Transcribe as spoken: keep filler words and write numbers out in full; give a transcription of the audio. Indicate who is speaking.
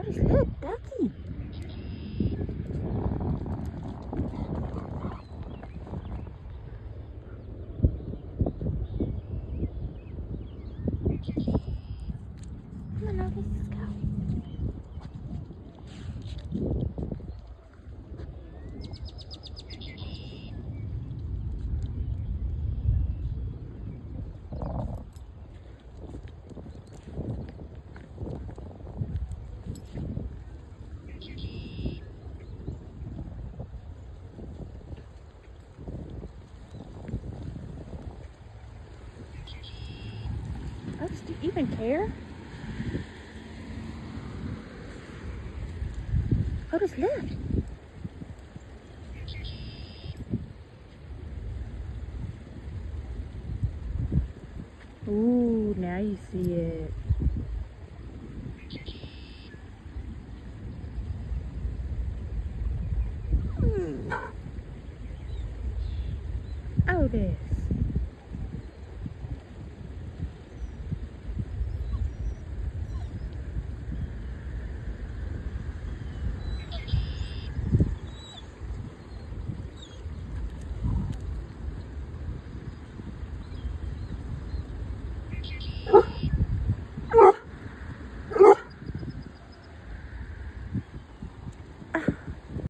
Speaker 1: Otis, look, ducky. Come on, Otis, let's go. Otis, do you even care? Otis, look. Ooh, now you see it. Hmm. Otis.